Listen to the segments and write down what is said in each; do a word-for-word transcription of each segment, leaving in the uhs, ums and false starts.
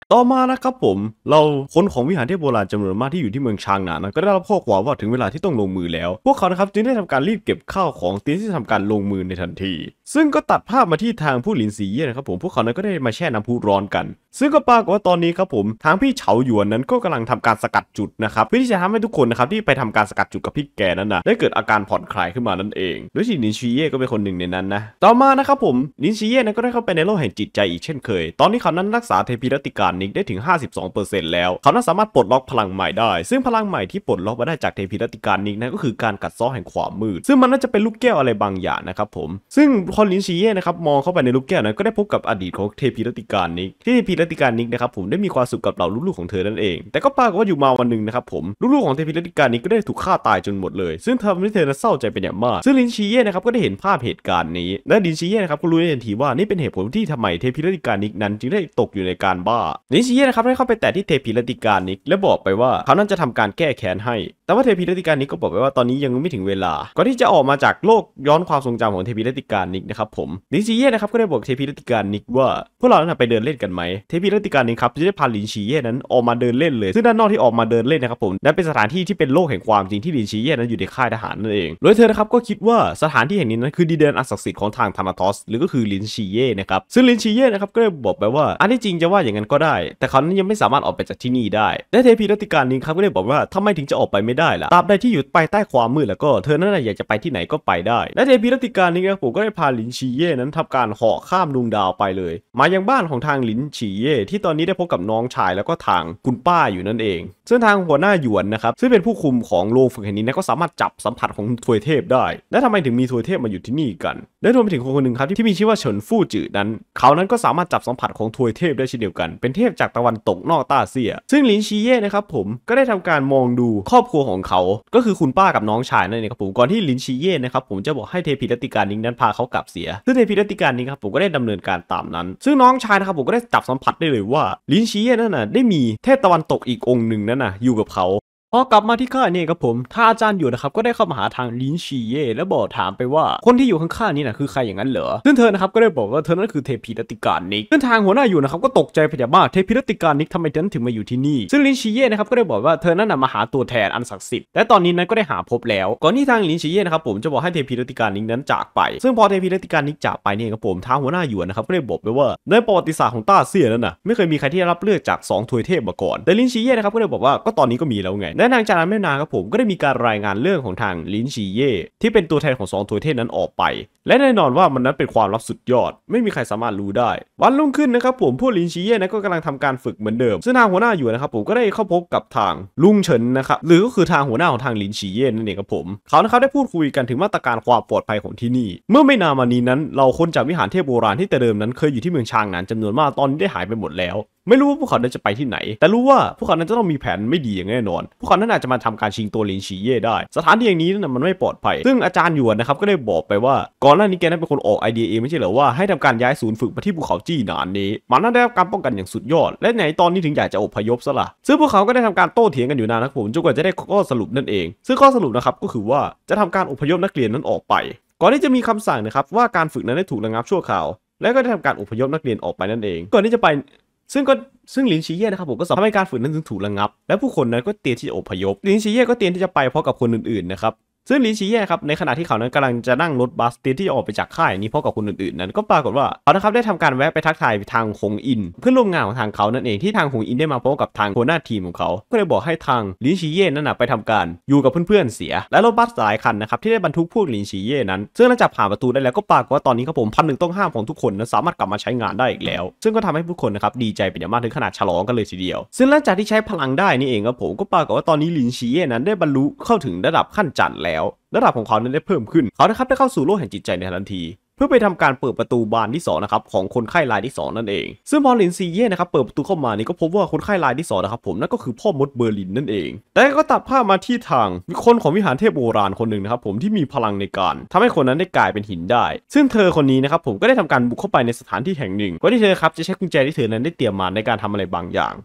ต่อมานะครับผมเราคนของวิหารเทพโบราณจำนวนมากที่อยู่ที่เมืองชางหนานั้นก็ได้รับข้อความว่าถึงเวลาที่ต้องลงมือแล้วพวกเขานะครับจึงได้ทำการรีบเก็บข้าวของเตรียมที่จะทำการลงมือในทันทีซึ่งก็ตัดภาพมาที่ทางผู้หลินซีเย่นะครับผมพวกเขานั้นก็ได้มาแช่น้ำพุร้อนกันซึ่งก็ปรากฏว่าตอนนี้ครับผมทางพี่เฉาหยวนนั้นก็กำลังทำการสกัดจุดนะครับเพื่อที่จะทำให้ทุกคนนะครับที่ไปทำการสกัดจุดกับพี่แกนั้นนะได้เกิดอาการผ่อนคลายขึ้นมานั่นเองโดยที่ลินซีเย่ก็เป็นคนหนึ่งในนั้นนะต่อมานะครับผมลินซีเย่นั้นก็ได้เข้าไปในโลกแห่งจิตใจอีกเช่นเคยตอนนี้เขานั้นรักษาเทพีรัติการนิกได้ถึง ห้าสิบสองเปอร์เซ็นต์ แล้วเขานั้นสามารถปลดล็อกพลังใหม่ได้ซึ่งพลังใหม่ที่ปลดล็อกมาได้จากเทพีรัติการนิกนั้นก็คือการกัดเซาะแห่งความมืดซึ่งมันน่าจะเป็นลูกแก้วอะไรบางอย่างนะครับผมซึ่งพอลินซีเย่นะครับมองเข้าไปในลูกแก้วนั้นก็ได้พบกับอดีตของเทพีรัติการนิกที่เทพีรัติการนิกนะครับผมได้มีความสุขกับเหล่าลูกๆของเธอนั่นเองแต่ก็ปรากฏว่าอยู่มาวันหนึ่งนะครับผมลูกๆของเทพีรัติการนิกก็ได้ถูกฆ่าตายจนหมดเลยซึ่งทำให้เธอเศร้าใจเป็นอย่างมากซึ่งลินซีเย่นะครับก็ได้เห็นภาพเหตุการณ์นี้และลินซีเย่นะครับก็รู้ในทันทีว่านี่เป็นเหตุผลที่ทำไมเทพีรัติการนิกนั้นจึงได้ตกอยู่ในการบ้าลินซีเย่นะครับได้เข้าไปแตะที่เทพีรัติการนิกและบอกไปว่าเขานั้นจะทำการแก้แค้นให้แต่ว่าเทพีรัติการนิกก็บอกไปว่าตอนนี้ยังไม่ถึงเวลาก่อนที่จะออกมาจากโลกย้อนความทรงจำของเทพีรัติการนิกนะครับผมลินซีเย่นะครับก็ได้บอกเทพีรัติการนิกว่าพวกเรานั้นไปเดินเล่นกันไหมเทพีรัติการนิกครับจะได้พาลินซีเย่นั้นออกมาเดินเล่นเลยซึ่งด้านนอกที่ออกมาเดินเล่นนะครับผมนั่นเป็นสถานที่ที่เป็นโลกแห่งความจริงที่ลินซีเย่นั้นอยู่ในค่ายทหารนั่นเองโดยเธอนะครับก็คิดว่าสถานที่แห่งนี้นั้นคือดินแดนอันศักดิ์สิทธิ์ของทางธานาทอสหรือก็คือลินซีเย่นะครับซึ่งลินซีเย่นะครับก็ได้บอกไปว่าอันที่จริงจะว่าอย่างนั้นก็ได้แต่เขานั้นยังไม่สามารถออกไปจากที่นี่ได้และเทพีรัติการนิกครับก็ได้บอกว่าทำไมถึงจะออกไปไม่ได้ล่ะตราบใดที่อยู่ภายใต้ความมืดแล้วก็เธอนั้นอยากจะไปที่ไหนก็ไปได้และเทพีรัติการนิกครับผมก็ได้พาลินซีเย่นั้นทำการเหาะข้ามดวงดาวไปเลยมายังบ้านของทางลินซีเย่ที่ตอนนี้ได้พบกับน้องชายแล้วก็ทางคุณป้าอยู่นั่นเองซึ่งทางหัวหน้าหยวนนะครับซึ่งเป็นผู้คุมของโรงฝึกแห่งนี้นะก็สามารถจับสัมผัสของทวยเทพได้และทำไมถึงมีทวยเทพมาอยู่ที่นี่กันและรวมไปถึงคนคนหนึ่งครับที่มีชื่อว่าเฉินฟู่จื่อนั้นเขานั้นก็สามารถจับสัมผัสของทวยเทพได้เช่นเดียวกันเป็นเทพจากตะวันตกนอกต้าเซียซึ่งลินซีเย่นะครับผมก็ได้ทำการมองดูครอบครัวของเขาก็คือคุณป้ากับน้องชายนั่นเองครับผมก่อนที่ลินซีเย่นะครับผมจะบอกให้เทพีรัติการนิกนั้นพาเขากลับเสียซึ่งเทพีรัติการนิกครับผมก็ได้ดำเนินการตามนั้นซึ่งน้องชายนะครับผมก็ได้จับสัมผัสได้เลยว่าลินซีเย่นั่นน่ะได้มีเทพตะวันตกอีกองค์หนึ่งนั่นน่ะอยู่กับเขาพอกลับมาที่ค่ายนี่ครับผมท่านอาจารย์อยู่นะครับก็ได้เข้ามาหาทางลินซีเย่และบอกถามไปว่าคนที่อยู่ข้างๆนี่นะคือใครอย่างนั้นเหรอซึ่งเธอนะครับก็ได้บอกว่าเธอนั้นคือเทพีรัติการนิกซึ่งทางหัวหน้าอยู่นะครับก็ตกใจเป็นอย่างมากเทพีรัติการนิกทำไมเธอถึงมาอยู่ที่นี่ซึ่งลินซีเย่นะครับก็ได้บอกว่าเธอนั้นมาหาตัวแทนอันศักดิ์สิทธิ์และตอนนี้นั้นก็ได้หาพบแล้วก่อนที่ทางลินซีเย่นะครับผมจะบอกให้เทพีรัติการนิกนั้นจากไปซึ่งพอเทพีรัติการนิกจากไปนี่ครับผมทางหัวหน้าอยู่นะครับก็ได้บอกไปว่าในประวัติศาสตร์ของต้าเซียนั้นน่ะไม่เคยมีใครที่ได้รับเลือกจากสองทวยเทพมาก่อนแต่ลินซีเย่นะครับก็ได้บอกว่าก็ตอนนี้ก็มีแล้วไงและนางจากนั้นไม่นานครับผมก็ได้มีการรายงานเรื่องของทางลินซีเย่ที่เป็นตัวแทนของสองทวยเทพนั้นออกไปและแน่นอนว่ามันนั้นเป็นความลับสุดยอดไม่มีใครสามารถรู้ได้วันรุ่งขึ้นนะครับผมพวกลินซีเย่นั้นก็กำลังทำการฝึกเหมือนเดิมซึ่งทางหัวหน้าอยู่นะครับผมก็ได้เข้าพบกับทางลุงเฉินนะครับหรือก็คือทางหัวหน้าของทางลินซีเย่นั่นเองครับผมเขานะครับได้พูดคุยกันถึงมาตรการความปลอดภัยของที่นี่เมื่อไม่นานมานี้นั้นเราคนจากวิหารเทพโบราณที่แต่เดิมนั้นเคยอยู่ที่เมืองชางหนานจำนวนมากตอนนี้ได้หายไปหมดแล้วไม่รู้ว่าพวกเขาจะไปที่ไหนแต่รู้ว่าพวกเขานั้นจะต้องมีแผนไม่ดีอย่างแน่นอนพวกเขานั้นอาจจะมาทำการชิงตัวลินซีเย่ได้สถานที่อย่างนี้นั้นมันไม่ปลอดภัยซึ่งอาจารย์หยวนนะครับก็ได้บอกไปว่าก่อนหน้านี้แกนั้นเป็นคนออกไอเดียเองไม่ใช่เหรอว่าให้ทำการย้ายศูนย์ฝึกมาที่ภูเขาจี้หนานนี้มันนั้นได้รับการป้องกันอย่างสุดยอดและไหนตอนนี้ถึงอยากจะอพยพซะล่ะซึ่งพวกเขาก็ได้ทำการโต้เถียงกันอยู่นานนะครับผมจนกว่าจะได้ข้อสรุปนั่นเองซึ่งข้อสรุปนะครับก็คือว่าจะทำการอพยพนักเรียนนั้นออกไปก่อนที่จะมีคำสั่งนะครับว่าการฝึกนั้นได้ถูกระงับชั่วคราวและก็ได้ทำการอพยพนักเรียนออกไปนั่นเองก่อนที่จะไปซึ่งก็ซึ่งลินซีเย่นะครับผมก็ทำให้การฝึกนั้นถึงถูกระงับและผู้คนนั้นก็เตรียมที่จะอพยพลินซีเย่ก็เตรียมที่จะไปพร้อมกับคนอื่นๆนะครับซึ่งลินซีเย่ครับในขณะที่เขานั้นกำลังจะนั่งรถบัสเตรียมที่จะออกไปจากค่ายนี้พร้อมกับคนอื่นๆนั้นก็ปรากฏว่าเขานะครับได้ทำการแวะไปทักทายทางหงอินเพื่อนร่วมงานของทางเขานั่นเองที่ทางหงอินได้มาพบกับทางหัวหน้าทีมของเขาก็เลยบอกให้ทางลินซีเย่นั้นนะไปทำการอยู่กับเพื่อนๆเสียและรถบัสหลายคันนะครับที่ได้บรรทุกพวกลินซีเย่นั้นซึ่งหลังจากผ่านประตูได้แล้วก็ปรากฏว่าตอนนี้ครับผมพันหนึ่งต้องห้ามของทุกคนนั้นสามารถกลับมาใช้งานได้อีกแล้วซึ่งก็ทำให้ผู้คนนะครับดีใจเป็นอย่างมากถึงขนาดฉลองกันเลยทีเดียวซึ่งหลังจากที่ใช้พลังได้นี่เองครับผมก็ปรากฏว่าตอนนี้ลินซีเย่นั้นได้บรรลุเข้าถึงระดับขั้นจันทร์แล้วระดับของเขานั้นได้เพิ่มขึ้นเขานะครับได้เข้าสู่โลกแห่งจิตใจในทันทีเพื่อไปทำการเปิดประตูบานที่สองนะครับของคนไข้รายที่สองนั่นเองซึ่งพอลินซีเย่นะครับเปิดประตูเข้ามานี่ก็พบว่าคนไข้รายที่สองนะครับผมนั่นก็คือพ่อมดเบอร์ลินนั่นเองแต่ก็ตัดภาพมาที่ทางคนของวิหารเทพโบราณคนหนึ่งนะครับผมที่มีพลังในการทำให้คนนั้นได้กลายเป็นหินได้ซึ่งเธอคนนี้นะครับผมก็ได้ทำการบุกเข้าไปในสถานที่แห่งหนึ่งก่อนที่เธอครับจะใช้กุญแจที่เธอนั้นได้เตรียมมาในการทำอะไรบางอย่าง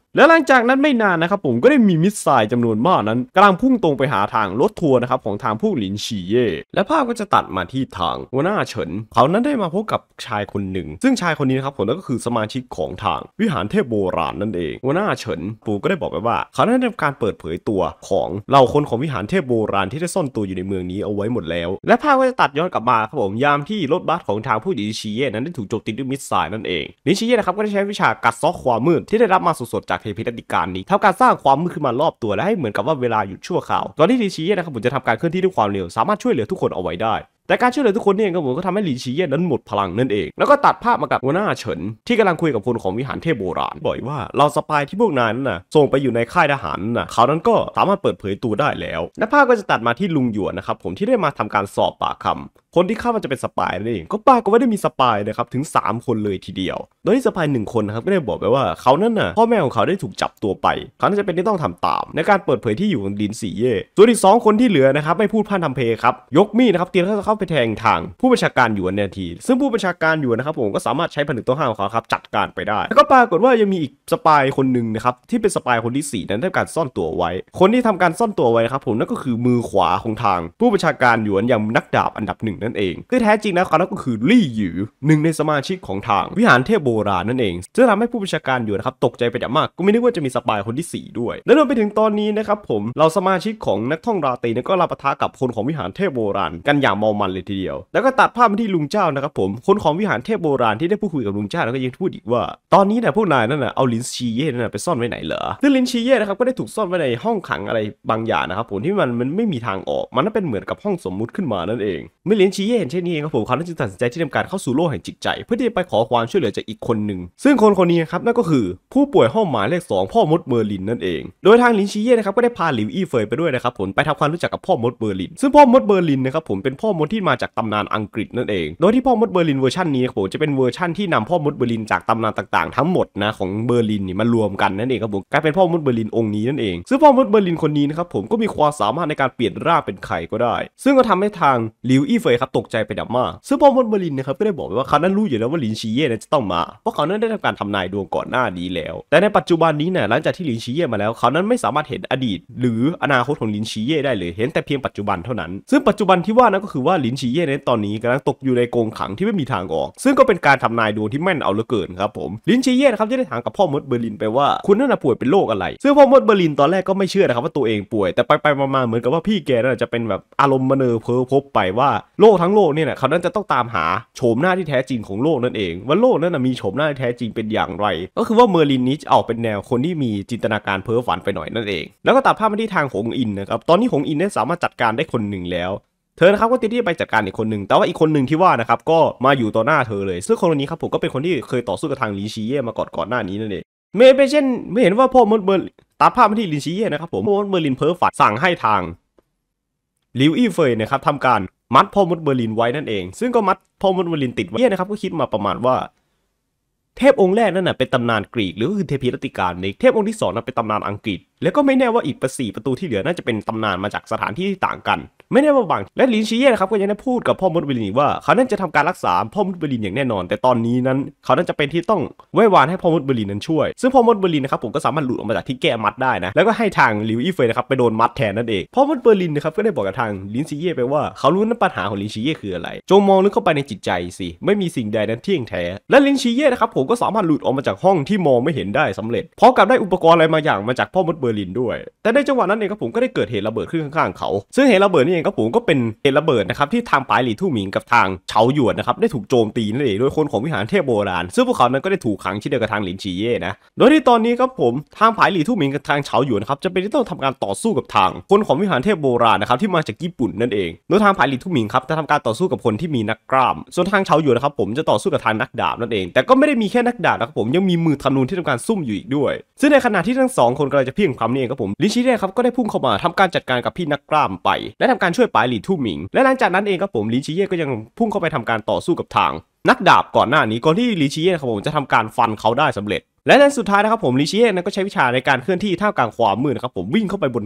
และหลังจากนั้นไม่นานนะครับผมก็ได้มีมิสไซล์จำนวนมากนั้นกำลังพุ่งตรงไปหาทางรถทัวร์นะครับของทางผู้หลินฉีเย่และภาพก็จะตัดมาที่ทางหัวหน้าเฉินเขานั้นได้มาพบกับชายคนหนึ่งซึ่งชายคนนี้นะครับผมนั่นก็คือสมาชิกของทางวิหารเทพโบราณนั่นเองหัวหน้าเฉินปู่ก็ได้บอกไปว่าเขาได้ทำการเปิดเผยตัวของเหล่าคนของวิหารเทพโบราณที่ได้ซ่อนตัวอยู่ในเมืองนี้เอาไว้หมดแล้วและภาพก็จะตัดย้อนกลับมาครับผมยามที่รถบัสของทางผู้หลินฉีเย่นั้นได้ถูกโจมตีด้วยมิสไซล์นั่นเองหลินฉีเย่นะครับก็ได้ใช้วิชากัดเซาะความมืดที่ได้รับมาสดๆจากเทพิรัติการนี้ทำการสร้างความมืดขึ้นมารอบตัวและให้เหมือนกับว่าเวลาหยุดชั่วคราวตอนที่หลินฉีเย่นะครับผมจะทำการเคลื่อนที่ด้วยความเร็วสามารถช่วยเหลือทุกคนเอาไว้ได้แต่การช่วยเหลือทุกคนนี่เองก็ผมก็ทำให้หลินฉีเย่นั้นหมดพลังนั่นเองแล้วก็ตัดภาพมากับหัวหน้าเฉินที่กำลังคุยกับคนของวิหารเทพโบราณบอกว่าเราสปายที่พวกนายนั้นน่ะส่งไปอยู่ในค่ายทหารน่ะเขานั้นก็สามารถเปิดเผยตัวได้แล้วและภาพก็จะตัดมาที่ลุงหยวนนะครับผมที่ได้มาทำการสอบปากคำคนที่คาดว่าจะเป็นสปายนั่นเองก็ปรากฏว่าได้มีสปายนะครับถึงสามคนเลยทีเดียวโดยที่สปายหนึ่งคนนะครับก็ได้บอกไปว่าเขานั้นน่ะพ่อแม่ของเขาได้ถูกจับตัวไปเขาน่าจะเป็นที่ต้องทำตามในการเปิดเผยที่อยู่ของลินฉีเย่ส่วนอีกสองคนที่เหลือนะครับไม่พูดพร่ำทำเพลครับยกมีดนะครับเตรียมที่จะเข้าไปแทงทางผู้บัญชาการหยวนในทันทีซึ่งผู้บัญชาการหยวนนะครับผมก็สามารถใช้ผนึกต้องห้ามของเขาครับจัดการไปได้แล้วก็ปรากฏว่ายังมีอีกสปายคนหนึ่งนะครับที่เป็นสปายคนที่สี่นั้นได้การซ่อนตัวไว้คนที่ทำการซ่อนตัวไว้นะครับผมนั่นก็คือมือขวาของทางผู้บัญชาการหยวนอย่างนักดาบอันดับหนึ่งนั่นเองคือแท้จริงแล้วเขาก็คือลี่หยือหนึ่งในสมาชิกของทางวิหารเทพโบราณนั่นเองซึ่งทำให้ผู้บัญชาการหยวนนะครับตกใจไปอย่างมากก็ไม่นึกว่าจะมีสปายคนที่สี่ด้วยและรวมไปถึงตอนนี้นะครับผมเราสมาชิกของนักท่องราตรีก็รับปะทะกับคนของวิหารเทพโบราณกันอย่างเมามันเลยทีเดียวแล้วก็ตัดภาพมาที่ลุงเจ้านะครับผมคนของวิหารเทพโบราณที่ได้พูดคุยกับลุงเจ้าแล้วก็ยังพูดอีกว่าตอนนี้เนี่ยพวกนายนั่นน่ะเอาลินฉีเย่นั่นน่ะไปซ่อนไว้ไหนเหรอซึ่งลินฉีเย่นะครับก็ได้ถูกซ่อนไว้ในห้องขังอะไรบางอย่างนะครับผมที่มันมันไม่มีทางออกมันเป็นเหมือนกับห้องสมมุติขึ้นมานั่นเองเมื่อลินฉีเย่เห็นเช่นนี้ครับผมเขาจึงตัดสินใจที่ทำการเข้าสู่โลกแห่งจิตใจเพื่อที่จะไปขอความช่วยเหลือจากอีกคนหนึ่งซึ่งคนคนนี้ครับนั่นก็คือผู้ป่วยห้องหมายเลขสองพ่อมดเบอร์ลินนั่นเองโดยทางลินฉีเย่นะครับก็ได้พาหลิวอี้เฟยไปด้วยนะครับผมไปทำความรู้จักกับพ่อมดเบอร์ลินซึ่งพ่อมดเบอร์ลินนะครับผมเป็นพ่อมดที่มาจากตำนานอังกฤษนั่นเองโดยที่พ่อมดเบอร์ลินเวอร์ชันนี้ครับผมจะเป็นเวอร์ชันที่นำพ่อมดเบอร์ลินจากตำนานต่างๆทั้งหมดนะของเบอร์ลินนี่มารวมกันนั่นเองครับผมกลายเป็นพ่อมดเบอร์ลินองค์นี้นั่นเองซึ่งพ่อมดเบอร์ลินคนนี้นะครับผมก็มีความสามารถในการเปลี่ยนร่างเป็นใครก็ได้ซึ่งก็ทำให้ทางหลิวอี้เฟยครับตกใจไปดับมากซึ่งพ่อมดเบอร์ลินนะครับก็ได้บอกว่าเขานั้นรู้อยู่แล้วว่าลินฉีเย่จะต้องมาเพราะเขานั้นได้ทำการทำนายดวงก่อนหน้านี้แล้วแต่ในปัจจุบันนี้เนี่ยหลังจากที่ลินฉีเย่มาแล้วเขานั้นไม่สามารถเห็นอดีตหรืออนาคตของลินฉีเย่ได้เลยเห็นแต่เพียงปัจจุบันเท่านั้นซึ่งปัจจุบันที่ว่านั้นก็คือว่าลินฉีเย่ในตอนนี้กำลังตกอยู่ในกรงขังที่ไม่มีทางออกซึ่งก็เป็นการทำนายดวงที่แม่นเอาเหลือเกินครับผมลินฉีเย่นะครับจะได้ถามกับพ่อมดเบอร์ลินไปว่าคุณนั่นน่ะป่วยเป็นโรคอะไรซึ่งพ่อมดเบอร์ลินตอนแรกก็ไม่เชื่อนะครับว่าตัวเองป่วยแต่ไปๆมาๆเหมือนกับว่าพี่แกน่าจะเป็นแบบอารมณ์มเนอเพ้อพบไปว่าโลกทั้งโลกเนี่ยเขานั้นจะต้องตามหาโฉมหน้าที่แท้จริงของโลกนั่นเองว่าโลกนั้นมีโฉมหน้าที่แท้จริงเป็นอย่างไรก็คือว่าเมอร์ลินนี้ออกเป็นแนวคนที่มีจินตนาการเพ้อฝันไปหน่อยนั่นเองแล้วก็ตัดภาพมาที่ทางหงอินนะครับตอนนี้หงอินได้สามารถจัดการได้คนหนึ่งแล้วเธอนะครับก็เตรียมที่จะไปจัดการอีกคนหนึ่งแต่ว่าอีกคนหนึ่งที่ว่านะครับก็มาอยู่ต่อหน้าเธอเลยซึ่งคนนี้ครับผมก็เป็นคนที่เคยต่อสู้กับทางลินฉีเย่มาก่อนก่อนหน้านี้นั่นเองเมย์เป็นเช่นไม่เห็นว่าพ่อมดเบอร์ตัดภาพมาที่ลินฉีเย่นะครับผมพ่อมดเบอร์ลินเพ้อฝันสั่งให้ทางหลิวอี้เฟยนะครับทำการมัดพ่อมดเบอร์ลินไว้นั่นเองซึ่งก็มัดพ่อมดเบอร์ลินติดไว้นะครับก็คิดมาประมาณว่าเทพองค์แรกนั่นน่ะเป็นตำนานกรีกหรือก็คือเทพีรัติการในเทพองค์ที่สองนั้นเป็นตำนานอังกฤษแล้วก็ไม่แน่ว่าอีกประสี่ประตูที่เหลือน่าจะเป็นตำนานมาจากสถานที่ที่ต่างกันไม่แน่ว่าบางและลินฉีเย่นะครับก็ยังได้พูดกับพ่อมดเบอร์ลินว่าเขานั้นจะทำการรักษาพ่อมดเบอร์ลินอย่างแน่นอนแต่ตอนนี้นั้นเขานั้นจะเป็นที่ต้องไหว้วานให้พ่อมดเบอร์ลินนั้นช่วยซึ่งพ่อมดเบอร์ลินนะครับผมก็สามารถหลุดออกมาจากที่แก้มัดได้นะแล้วก็ให้ทางหลิวอี้เฟยนะครับไปโดนมัดแทนนั่นเองพ่อมดเบอร์ลินนะครับก็ได้บอกกับทางลินฉีเย่ไปว่าเขารู้นั้นปัญหาของลินฉีเย่คืออะไรจงมองลึกเข้าไปในจิตใจสิไม่มีสิ่งใดนั้นเที่ยงแท้และลินฉีเย่นะครับผมก็สามารถหลุดออกมาจากห้องที่มองไม่เห็นได้สำเร็จพร้อมกับได้อุปกรณ์อะไรมาอย่างมาจากพ่อมดเบอร์ลินด้วยแต่ในจังหวะนั้นเองครับผมก็ได้เกิดเหตุระเบิดขึ้นข้างๆเขาซึ่งเหตุระเบิดนี่เองครับผมก็เป็นเหตุระเบิดนะครับที่ทางปายหลี่ทู่หมิงกับทางเฉาหยวนนะครับได้ถูกโจมตีนั่นเองโดยคนของวิหารเทพโบราณซึ่งพวกเขานั้นก็ได้ถูกขังเช่นเดียวกับทางหลินฉีเย่นะโดยที่ตอนนี้ครับผมทางปายหลี่ทู่หมิงกับทางเฉาหยวนครับจะเป็นที่ต้องทำการต่อสู้กับทางคนของวิหารเทพโบราณนะครับที่มาจากญี่ปุ่นนั่นเองโดยทางปายหลี่ทู่หมิงครับจะทำการต่อสู้กับคนที่มีนักกล้ามส่วนทางเฉาหยวนนะครับผมจะต่อสู้กับทางนักดาบนั่นเองแต่ก็ไม่ได้มีแค่นักดาบนะครับผมยังมีมือธนูที่ทำการซุ่มอยู่อีกด้วยซึ่งในขณะที่ทั้งสองคนกำลังจะเพี้ยงพล้ำนี่เองครับผมลินฉีเย่ครับก็ได้พุ่งเข้ามาทำการจัดการกับพี่นักกล้ามไปและทำการช่วยปายหลี่ทู่หมิงและหลังจากนั้นเองครับผมลินฉีเย่ก็ยังพุ่งเข้าไปทำการต่อสู้กับทางนักดาบก่อนหน้านี้ก่อนที่ลินฉีเย่ครับผมจะทำการฟันเขาได้สำเร็จและในสุดท้ายนะครับผมลินฉีเย่นั้นก็ใช้วิชาในการเคลื่อนที่ท่ามกลางความมืดนะครับผมวิ่งเข้าไปบนตึก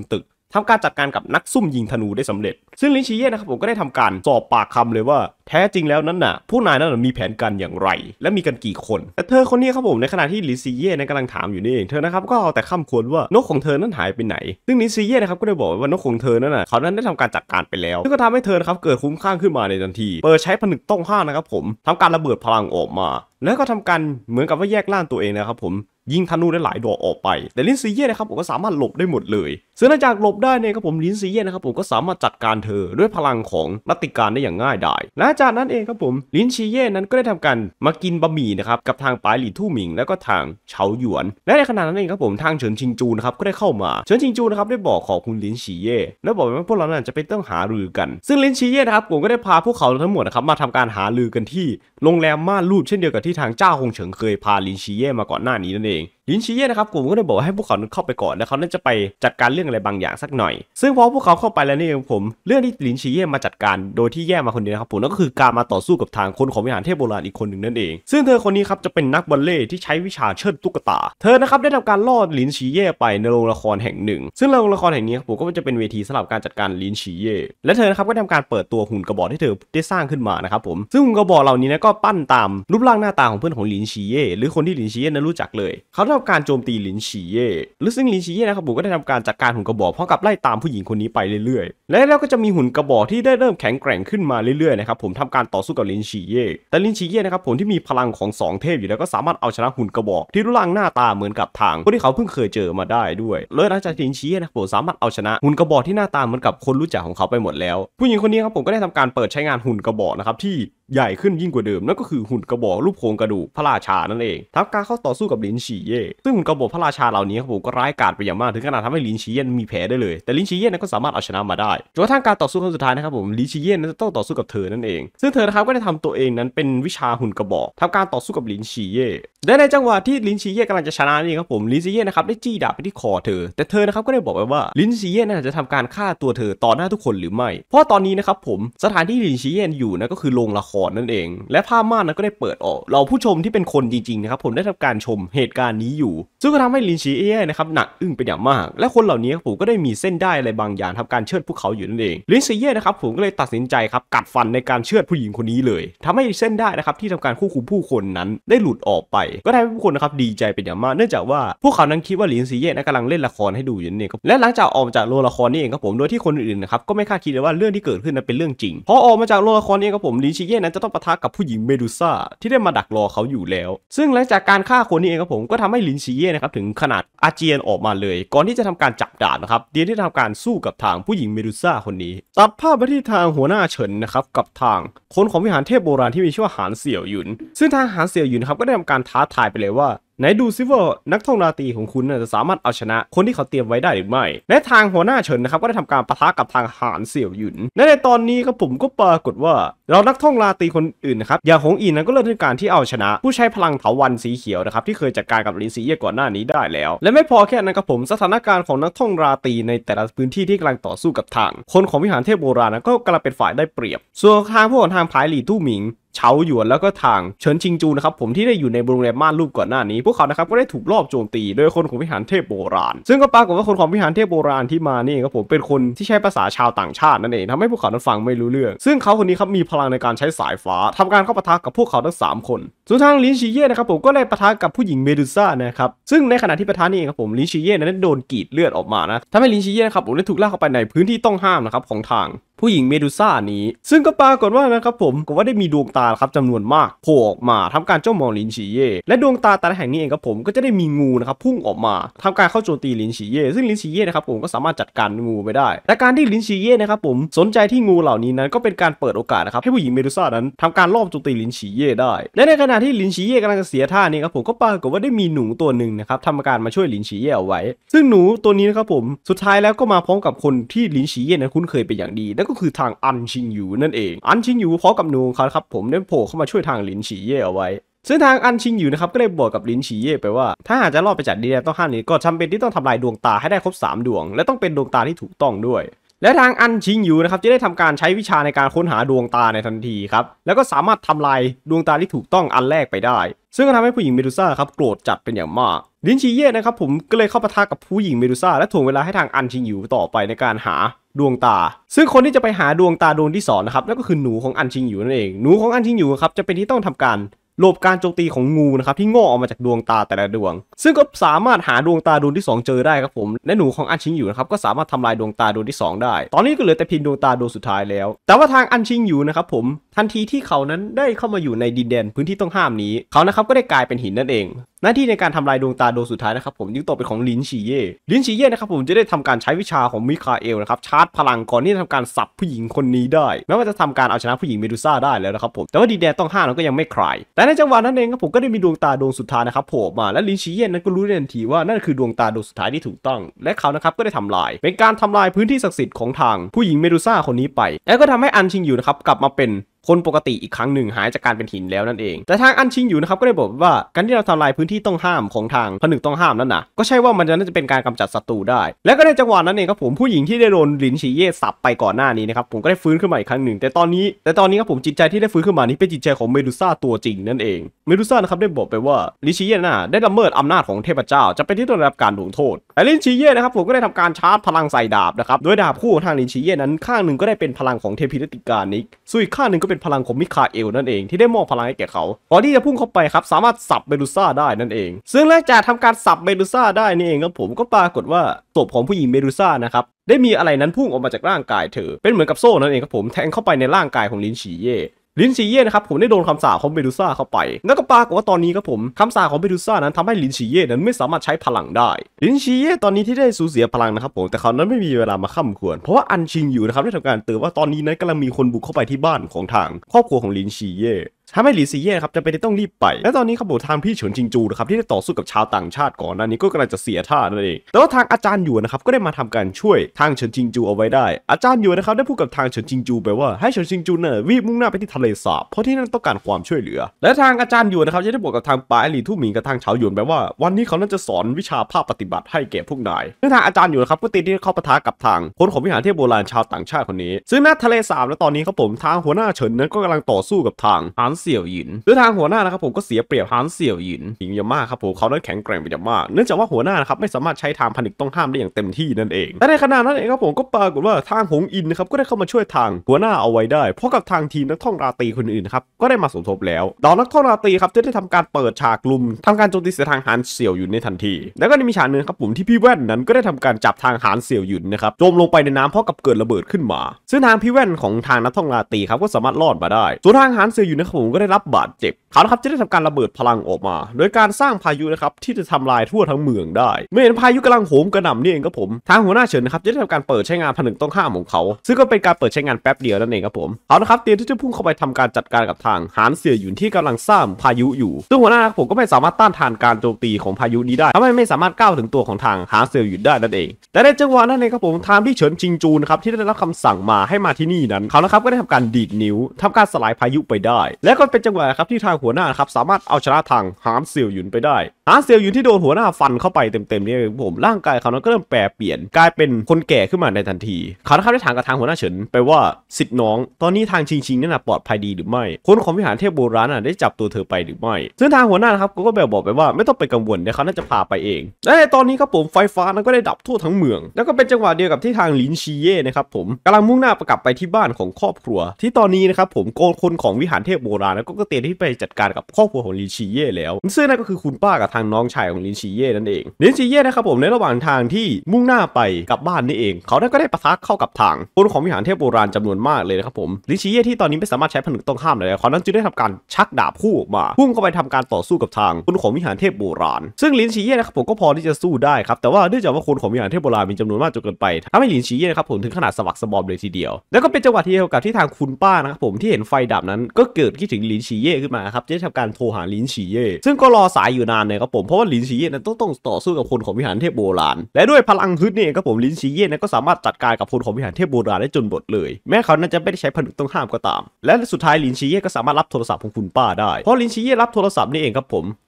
ทำการจัดการกับนักซุ่มยิงธนูได้สำเร็จซึ่งลินชีเย่นะครับผมก็ได้ทำการสอบปากคำเลยว่าแท้จริงแล้วนั้นน่ะผู้นายนั้นมีแผนการอย่างไรและมีกันกี่คนแต่เธอคนนี้ครับผมในขณะที่ลินชีเย่นั้นกำลังถามอยู่นี่เองเธอนะครับก็เอาแต่ข้ามควรว่านกของเธอนั้นหายไปไหนซึ่งลินชีเย่นะครับก็ได้บอกว่านกของเธอนั้นน่ะเขานั้นได้ทำการจัดการไปแล้วซึ่งก็ทำให้เธอนะครับเกิดคุ้มข้างขึ้นมาในทันทีเปิดใช้ผนึกต้องห้ามนะครับผมทำการระเบิดพลังออกมาแล้วก็ทำการเหมือนกับว่าแยกล่างตัวเองนะครับผมยิงธนูได้หลายดอกออกไปแต่ลินซีเย่นะครับผมก็สามารถหลบได้หมดเลยซึ่งหลังจากหลบได้เนี่ยครับผมลินซีเย่นะครับผมก็สามารถจัดการเธอด้วยพลังของรัตติการได้อย่างง่ายดายและจากนั้นเองครับผมลินซีเย่นั้นก็ได้ทำการมากินบะหมี่นะครับกับทางปายหลี่ทู่หมิงแล้วก็ทางเฉาหยวนและในขณะนั้นเองครับผมทางเฉินชิงจูนะครับก็ได้เข้ามาเฉินชิงจูนะครับได้บอกขอคุณลินซีเย่แล้วบอกว่าพวกเรานั้นจะเป็นต้องหารือกันซึ่งลินซีเย่นะครับผมก็ได้พาพวกเขาทั้งหมดนะครับมาทำการหารือกันที่โรงแรมม่านรูดเช่นเดียวกับที่ทางเจ้าฮงเฉิงเคยพาลินซีเย่มาก่อนหน้านี้นั่นเองลินชีเย่นะครับผมก็ได้บอกให้พวกเขาเข้าไปก่อนแล้วเขาน่าจะไปจัดการเรื่องอะไรบางอย่างสักหน่อยซึ่งพอพวกเขาเข้าไปแล้วนี่เองผมเรื่องที่ลินชีเย่มาจัดการโดยที่แย่มาคนเดียวนะครับผมนั่นก็คือการมาต่อสู้กับทางคนของวิหารเทพโบราณอีกคนหนึ่งนั่นเองซึ่งเธอคนนี้ครับจะเป็นนักบัลเล่ที่ใช้วิชาเชิดตุ๊กตาเธอนะครับได้ทำการล่อลินชีเย่ไปในโรงละครแห่งหนึ่งซึ่งโรงละครแห่งนี้ครับผมก็จะเป็นเวทีสำหรับการจัดการลินชีเย่และเธอนะครับก็ทำการเปิดตัวหุ่นกระบอกที่เธอได้สร้างขึ้นมานะครับผมซึ่งหุ่นกระบอกเหล่านี้นะก็ปั้นตามรูปร่างหน้าตาของเพื่อนของลินชีเย่หรือคนที่ลินชีเย่นั้นรู้จักเลยเขาทำการโจมตีลินชีเย่หรือซึ่งลินชีเย่นะครับผมก็ได้ทำการจัดการหุ่นกระบอกพร้อมกับไล่ตามผู้หญิงคนนี้ไปเรื่อยๆและแล้วก็จะมีหุ่นกระบอกที่ได้เริ่มแข็งแกร่งขึ้นมาเรื่อยๆนะครับผมทำการต่อสู้กับลินชีเย่แต่ลินชีเย่นะครับผมที่มีพลังของสองเทพอยู่แล้วก็สามารถเอาชนะหุ่นกระบอกที่รูปร่างหน้าตาเหมือนกับทางคนที่เขาเพิ่งเคยเจอมาได้ด้วยเลยหลังจากลินชีเย่นะครับผมสามารถเอาชนะหุ่นกระบอกที่หน้าตาเหมือนกับคนรู้จักของเขาไปหมดแล้วผู้หญิงคนนี้ครับผมก็ได้ทำการเปิดใช้งานหุ่นกระบอกนะครับที่ใหญ่ขึ้นยิ่งกว่าเดิมนั่นก็คือหุ่นกระบอกรูปโครงกระดูกพระราชานั่นเองทำการเข้าต่อสู้กับลินชีเย่ซึ่งหุ่นกระบอกพระราชาเหล่านี้ครับผมก็ร้ายกาจไปอย่างมากถึงขนาดทำให้ลินชีเย่มีแผลได้เลยแต่ลินชีเย่นั้นก็สามารถเอาชนะมาได้จนกระทั่งการต่อสู้ครั้งสุดท้ายนะครับผมลินชีเย่นั้นจะต้องต่อสู้กับเธอนั่นเองซึ่งเธอนะครับก็ได้ทำตัวเองนั้นเป็นวิชาหุ่นกระบอกทำการต่อสู้กับลินชีเย่และในจังหวะที่ลินชีเย่กำลังจะชนะนี่ครับผมลินชีเย่นะครับได้จี้ดาบไปที่คอเธอแต่เธอนะครับก็ได้บอกไว้ว่าลินชีเย่นั้นจะทำการฆ่าตัวเธอต่อหน้าทุกคนหรือไม่เพราะตอนนี้นะครับผมสถานที่ลินชีเย่อยู่นั่นก็คือโรงละครนั่นเองและผ้าม่านนั้นก็ได้เปิดออกเราผู้ชมที่เป็นคนจริงๆนะครับผมได้ทำการชมเหตุการณ์นี้อยู่ซึ่งก็ทำให้ลินชีเย่นะครับหนักอึ้งเป็นอย่างมากและคนเหล่านี้ครับผมก็ได้มีเส้นได้อะไรบางอย่างทำการเชือดพวกเขาอยู่นั่นเองลินชีเย่นะครับผมก็เลยตัดสินใจครับกัดฟันในการเชือดผู้หญิงคนนี้เลยทำให้เส้นได้นะครับที่ทำการควบคุมผู้คนนั้นได้หลุดออกไปก็ทำให้ผู้คนนะครับดีใจเป็นอย่างมากเนื่องจากว่าพวกเขานั้นคิดว่าลินชีเย่นั้นกำลังเล่นละครให้ดูอยู่นั่นเองครับและหลังจากออกจากโรงละครนี่เองครับผมโดยที่คนอื่นๆนะครับก็ไม่คาดคิดเลยว่าเรื่องที่เกิดขึ้นนั้นเป็นเรื่องจริงพอออกมาจากโรงละครนี่ครับผมลินชีเย่นั้นจะต้องปะทะกับผู้หญิงเมดูซ่าที่ได้มาดักรอเขาอยู่แล้วซึ่งหลังจากการฆ่าคนนี้เองครับผมก็ทำให้ลินชีเย่นะครับถึงขนาดอาเจียนออกมาเลยก่อนที่จะทำการจับดาบนะครับเดียนที่ทำการสู้กับทางผู้หญิงเมดูซ่าคนนี้ตัดภาพไปที่ทางหัวหน้าเฉินนะครับกับทางคนของวิหารเทพโบราณที่มีชื่อว่าหานเสี่ยวหยุนซึ่งทางหานเสี่ยวหยุนครับก็ได้ทำการท้าทายไปเลยว่าไหนดูซิว่านักท่องราตรีของคุณจะสามารถเอาชนะคนที่เขาเตรียมไว้ได้หรือไม่และทางหัวหน้าเฉินนะครับก็ได้ทำการปะทะกับทางหานเสี่ยวหยุนและในตอนนี้ครับผมก็ปรากฏว่าเรานักท่องราตรีคนอื่นนะครับอย่างหงอินนั้นก็เริ่มในการที่เอาชนะผู้ใช้พลังเถาวัลย์สีเขียวนะครับที่เคยจัดการกับลินซีเย่ก่อนหน้านี้ได้แล้วและไม่พอแค่นั้นครับผมสถานการณ์ของนักท่องราตรีในแต่ละพื้นที่ที่กำลังต่อสู้กับทางคนของวิหารเทพโบราณนั้นก็กำลังเป็นฝ่ายได้เปรียบส่วนทางพวกทางพายหลี่ตู้หมิงเฉาหยวนแล้วก็ทางเฉินชิงจูนะครับผมที่ได้อยู่ในโรงแรมม่านรูปก่อนหน้านี้พวกเขานะครับก็ได้ถูกลอบโจมตีโดยคนของวิหารเทพโบราณซึ่งก็ปรากฏว่าคนของวิหารเทพโบราณที่มานี่ครับผมเป็นคนที่ใช้ภาษาชาวต่างชาตินั่นเองทำให้พวกเขานั้นฟังไม่รู้เรื่องซึ่งเขาคนนี้ครับมีพลังในการใช้สายฟ้าทำการเข้าปะทะกับพวกเขาทั้งสามคนส่วนทางลินชีเย่นะครับผมก็ได้ปะทะกับผู้หญิงเมดูซ่านะครับซึ่งในขณะที่ปะทะนี่เองครับผมลินชีเย่นั้นโดนกรีดเลือดออกมานะทำให้ลินชีเย่นะครับผมได้ถูกลากเข้าไปในพื้นที่ต้องห้ามนะครับของทางผู้หญิงเมดูซ่านี้ซึ่งก็ปรากฏว่านะครับผมก็ว่าได้มีดวงตาครับจำนวนมากโผล่ออกมาทำการจ้องมองลินชีเย่และดวงตาแต่ละแห่งนี้เองครับผมก็จะได้มีงูนะครับพุ่งออกมาทำการเข้าโจมตีลินชีเย่ซึ่งลินชีเย่นะครับผมก็สามารถจัดการงูไปได้และการที่ลินชีเย่นะครับผมสนใจที่งูเหล่านี้นั้นก็เป็นการเปิดโอกาสนะครับให้ผู้หญิงเมดูซ่านั้นทำการลอบโจมตีลินชีเย่ได้และในขณะที่ลินชีเย่กำลังจะเสียท่านี้ครับผมก็ปรากฏว่าได้มีหนูตัวหนึ่งนะครับทำการมาช่วยลินชีเย่เอาไว้ซึ่งหนูตัวนี้นะครับผมสุดท้ายแล้วก็มาพร้อมกับคนที่ลินชีเย่นั้นคุ้นเคยเป็นอย่างดีนั่นก็คือทางอันชิงอยู่นั่นเองอันชิงอยู่พร้อมกับหนูเขาครับผมได้โผล่เข้ามาช่วยทางลินชีเย่เอาไว้ซึ่งทางอันชิงอยู่นะครับก็ได้บอกกับลินชีเย่ไปว่าถ้าหากจะรอดไปจากดินแดนต้องห้ามนี้ก็จำเป็นที่ต้องทำลายดวงตาให้ได้ครบสามดวงและต้องเป็นดวงตาที่ถูกต้องด้วยและทางอันชิงอยู่นะครับจะได้ทำการใช้วิชาในการค้นหาดวงตาในทันทีครับแล้วก็สามารถทำลายดวงตาที่ถูกต้องอันแรกไปได้ซึ่งก็ทำให้ผู้หญิงเมดูซ่าครับโกรธจัดเป็นอย่างมากลินชีเย่นะครับผมก็เลยเข้าปะทะกับผู้หญิงเมดูซ่าและถ่วงเวลาให้ทางอันชิงอยู่ต่อไปในการหาดวงตาซึ่งคนที่จะไปหาดวงตาดวงที่สองนะครับนั่นก็คือหนูของอันชิงอยู่นั่นเองหนูของอันชิงอยู่ครับจะเป็นที่ต้องทำการหลบการโจมตีของงูนะครับที่งอกออกมาจากดวงตาแต่ละดวงซึ่งก็สามารถหาดวงตาดวงที่สองเจอได้ครับผมและหนูของอันชิงอยู่นะครับก็สามารถทำลายดวงตาดวงที่สองได้ตอนนี้ก็เหลือแต่เพียงดวงตาดวงสุดท้ายแล้วแต่ว่าทางอันชิงอยู่นะครับผมทันทีที่เขานั้นได้เข้ามาอยู่ในดินแดนพื้นที่ต้องห้ามนี้เขานะครับก็ได้กลายเป็นหินนั่นเองหน้าที่ในการทำลายดวงตาดวงสุดท้ายนะครับผมยึดตกเป็นของลินชีเย่ลินชีเย่นะครับผมจะได้ทำการใช้วิชาของมิคาเอลนะครับชาร์จพลังก่อนที่จะทำการสับผู้หญิงคนนี้ได้แม้ว่าจะทำการเอาชนะผู้หญิงเมดูซ่าได้แล้วนะครับผมแต่ว่าดินแดนต้องห้ามนั้นก็ยังไม่คลายแต่ในจังหวะนั้นเองครับผมก็ได้มีดวงตาดวงสุดท้ายนะครับโผล่มาและลินชีเย่นั้นก็รู้ทันทีว่านั่นคือดวงตาดวงสุดท้ายที่ถูกต้องและเขานะครับก็ได้ทำลายเป็นการทำลายพื้นที่ศักดิ์สิทธิ์ของทางผู้หญิงเมดูซ่าคนนี้ไปและก็ทำให้อันชิงอยู่นะครับกลับมาเป็นคนปกติอีกครั้งหนึ่งหายจากการเป็นหินแล้วนั่นเองแต่ทางอันชิงอยู่นะครับก็ได้บอกว่าการที่เราทำลายพื้นที่ต้องห้ามของทางผนึกต้องห้ามนั่นนะก็ใช่ว่ามันจะน่าจะเป็นการกำจัดศัตรูได้และก็ในจังหวะนั้นเองครับผมผู้หญิงที่ได้โดนลินชีเย่สับไปก่อนหน้านี้นะครับผมก็ได้ฟื้นขึ้นมาอีกครั้งหนึ่งแต่ตอนนี้แต่ตอนนี้ครับผมจิตใจที่ได้ฟื้นขึ้นมานี้เป็นจิตใจของเมดูซ่าตัวจริงนั่นเองเมดูซ่านะครับได้บอกไปว่าลินชีเย่น่ะได้ละเมิดอำนาจของเทพเจ้าจะเป็นที่ต้องได้รับการลงโทษแต่ลินชีเย่นะครับผมก็ได้ทำการชาร์จพลังใส่ดาบนะครับโดยดาบคู่ของทางลินชีเย่นั้นข้างหนึ่งก็ได้เป็นพลังของเทพีรัติกานิกส่วนอีกข้างหนึ่งก็เป็นพลังของมิคาเอลนั่นเองที่ได้มอบพลังให้แก่เขาก่อนที่จะพุ่งเข้าไปครับสามารถสับเมดูซ่าได้นั่นเองซึ่งหลังจากทำการสับเมดูซ่าได้นี่เองครับผมก็ปรากฏว่าศพของผู้หญิงเมดูซ่านะครับได้มีอะไรนั้นพุ่งออกมาจากร่างกายเธอเป็นเหมือนกับโซ่นั่นเองครับผมแทงเข้าไปในร่างกายของลินชีเย่ลินชีเย่นะครับผมได้โดนคำสาปของเมดูซ่าเข้าไปแล้วก็ปรากฏว่าตอนนี้ครับผมคำสาปของเมดูซ่านั้นทำให้ลินชีเย่นั้นไม่สามารถใช้พลังได้ลินชีเย่ตอนนี้ที่ได้สูญเสียพลังนะครับผมแต่เขานั้นไม่มีเวลามาค่ำควรเพราะว่าอันชิงอยู่นะครับได้ทำการเตือนว่าตอนนี้นั้นกำลังมีคนบุกเข้าไปที่บ้านของทางครอบครัวของลินชีเย่ทำให้หลีซีเย่ครับจะเป็นต้องรีบไปและตอนนี้ครับผมทางพี่เฉินจิงจูนะครับที่ได้ต่อสู้กับชาวต่างชาติก่อนหน้านี้ก็กำลังจะเสียท่านั่นเองแต่ว่าทางอาจารย์หยวนนะครับก็ได้มาทำการช่วยทางเฉินจิงจูเอาไว้ได้อาจารย์หยวนนะครับได้พูดกับทางเฉินจิงจูไปว่าให้เฉินจิงจูเนี่ยวิ่งมุ่งหน้าไปที่ทะเลสาบเพราะที่นั่นต้องการความช่วยเหลือและทางอาจารย์หยวนนะครับจะได้บอกกับทางป๋าหลี่ทุ่หมิงกับทางเฉาหยวนไปว่าวันนี้เขาน่าจะสอนวิชาภาคปฏิบัติให้แก่พวกนายซึ่งทางอาจารย์หยวนครับก็ตีที่เข้าปะทะกับทางคนของวิหารเทพโบราณชาวต่างชาติคนนี้ซึ่งณทะเลสาบและตอนนี้ครับผมทางหัวหน้าเฉินนั้นก็กำลังต่อสู้กับทางหานเสี่ยวหยินทางหัวหน้านะครับผมก็เสียเปรียบหานเสี่ยวหยินหญิงยามากครับผมเขานั้นแข็งแกร่งเป็นอย่างมากเนื่องจากว่าหัวหน้านะครับไม่สามารถใช้ทางผนึกต้องห้ามได้อย่างเต็มที่นั่นเองแต่ในขณะนั้นเองครับผมก็ปรากฏว่าทางหงอินนะครับก็ได้เข้ามาช่วยทางหัวหน้าเอาไว้ได้เพราะกับทางทีมนักท่องราตรีคนอื่นครับก็ได้มาสมทบแล้วดาวนักท่องราตรีครับจะได้ทำการเปิดฉากลุมทำการโจมตีเสียทางหานเสี่ยวหยินในทันทีแล้วก็มีฉากนึงครับผมที่พี่แว่นนั้นก็ได้ทำการจับทางหานเสี่ยวหยินนะครับจมลงไปในน้ำเพราะกับเกิดระเบิดขึ้นมาซึ่งทางพี่แว่นของทางนักท่องราตรีครับก็สามารถรอดมาได้ส่วนทางหานเสี่ยวหยินนะครับผมก็ได้รับบาดเจ็บเขาครับจะได้ทำการระเบิดพลังออกมาโดยการสร้างพายุนะครับที่จะทำลายทั่วทั้งเมืองได้เมื่อเห็นพายุกำลังโหมกระหน่ำนี่เองครับผมทางหัวหน้าเฉินนะครับจะได้ทำการเปิดใช้งานผนึกต้องห้ามของเขาซึ่งก็เป็นการเปิดใช้งานแป๊บเดียวนั่นเองครับผมเขานะครับเตรียมที่จะพุ่งเข้าไปทำการจัดการกับทางหานเสี่ยวหยินที่กำลังสร้างพายุอยู่ซึ่งหัวหน้าผมก็ไม่สามารถต้านทานการโจมตีของพายุนี้ได้ทำให้ไม่สามารถก้าวถึงตัวของทางหานเสี่ยวหยินได้นั่นเองแต่ในจังหวะนั้นเองครับผมทางพี่เฉินจิงจูนะครับที่ได้รับคำสั่งมาให้มาที่นี่นั้นเขานะครับก็ได้ทำการดีดนิ้วทำการสลายพายุไปได้และก็เป็นจังหวะครับที่ทางหัวหน้าครับสามารถเอาชนะทางหานเสี่ยวหยินไปได้หานเสี่ยวหยินที่โดนหัวหน้าฟันเข้าไปเต็มๆนี่ผมร่างกายเขานั้นก็เริ่มแปรเปลี่ยนกลายเป็นคนแก่ขึ้นมาในทันทีเขานะครับได้ถามกับทางหัวหน้าเฉินไปว่าสิทธิ์น้องตอนนี้ทางชิงชิงนั่นน่ะปลอดภัยดีหรือไม่คนของวิหารเทพโบราณน่ะได้จับตัวเธอไปหรือไม่ซึ่งทางหัวหน้านะครับก็แบบบอกไปว่าไม่ต้องไปกังวลเดี๋ยวเขาน่าจะพาไปเองและในตอนนี้ครับผมไฟฟ้านั้นก็ได้ดับทั่วทั้งเมืองแล้วก็เป็นจังหวะเดียวกับที่ทางลินชีเย่นะครับผมกำลังมุ่งหน้ากลับไปที่บ้านของครอบครัวที่ตอนนี้นะครับผมโกนคนของวิหารเทพโบราณแล้วก็เตรียมที่ไปจัดการกับครอบครัวของลินชีเย่แล้วซึ่งนั่นก็คือคุณป้ากับทางน้องชายของลินชีเย่นั่นเองลินชีเย่นะครับผมในระหว่างทางที่มุ่งหน้าไปกับบ้านนี่เองเขาได้ก็ได้ปะทะเข้ากับทางคนของวิหารเทพโบราณจำนวนมากเลยนะครับผมลินชีเย่ที่ตอนนี้ไม่สามารถใช้ผนึกต้องห้ามเลยเขานั้นจึงได้ทำการชักดาบคู่ออกมาพุ่งเข้าไปทำการต่อสู้กับทางคนของวิหารเทพโบราณซึ่งลินชีเย่นะครับผมก็พอที่จะสู้ได้ครับแต่ว่าเนื่องจากว่าคนของวิหารเทพโบราณมีจำนวนมากจนเกินไปทำให้ลินชีเย่นะครับผมถึงขนาดสะบักสะบอมเลยทีเดียวแล้วก็เป็นจังหวะที่เดียวกับที่ทางคุณป้านะครับผมที่เห็นไฟดับนั้นก็เกิดคิดถึงลินชีเย่ขึ้นมาครับจะทำการโทรหาลินชีเย่ซึ่งก็รอสายอยู่นานเลยครับผมเพราะว่าลินชีเย่นั้นต้องต้องต่อสู้กับคนของวิหารเทพโบราณและด้วยพลังฮึดนี่ครับผมลินชีเย่นั้นก็สามารถจัดการกับคนของวิหารเทพโบราณได้จนหมดเลยแม้เขานั้นจะไม่ได้ใช้ผนึกต้องห้ามก็ตามและสุดท้ายลินชีเย่ก็สามารถรับโทรศัพท์ของคุณป้าได้เพราะลินชีเย่รับโทรศัพท์นี่เองครับผม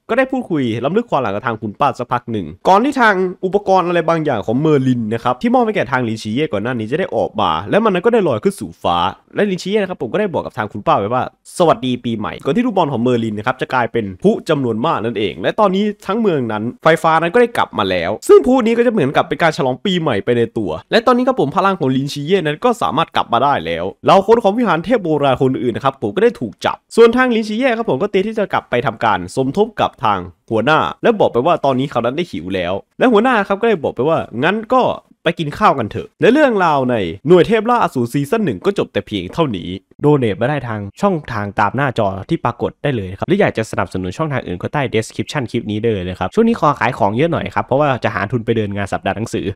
ก็ได้พูดคุยล้ำลึกความหลังกับทางคุณป้าสักพักหนึ่งก่อนที่ทางอุปกรณ์อะไรบางอย่างของเมอร์ลินนะครับที่มอบให้แก่ทางลินชิเย่ก่อนหน้านี้จะได้ออกมาและมันนั้นก็ได้ลอยขึ้นสู่ฟ้าและลินชิเย่นะครับผมก็ได้บอกกับทางคุณป้าไว้ว่าสวัสดีปีใหม่ก่อนที่ลูกบอลของเมอร์ลินนะครับจะกลายเป็นพลุจำนวนมากนั่นเองและตอนนี้ทั้งเมืองนั้นไฟฟ้านั้นก็ได้กลับมาแล้วซึ่งพลุนี้ก็จะเหมือนกับเป็นการฉลองปีใหม่ไปในตัวและตอนนี้ครับผมพลังของลินชิเย่นั้นก็สามารถกลับมาได้แล้วเราคนของวิหารเทพโบราณคนอื่นนะครับผมก็ได้ถูกจับส่วนทางลินชิเย่ครับผมก็เตรียมที่จะกลับไปทำการสมทบกับทางหัวหน้าและบอกไปว่าตอนนี้เขานั้นได้หิวแล้วและหัวหน้าครับก็เลยบอกไปว่างั้นก็ไปกินข้าวกันเถอะและเรื่องราวในหน่วยเทพล่าอสูรซีซั่นหนึ่งก็จบแต่เพียงเท่านี้โดเนทมาได้ทางช่องทางตามหน้าจอที่ปรากฏได้เลยครับหรืออยากจะสนับสนุนช่องทางอื่นก็ใต้ description คลิปนี้ได้เลยนะครับช่วงนี้ขอขายของเยอะหน่อยครับเพราะว่าจะหาทุนไปเดินงานสัปดาห์หนังสือ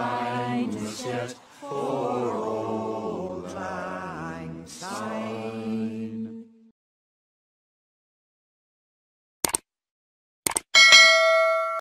For old lang syne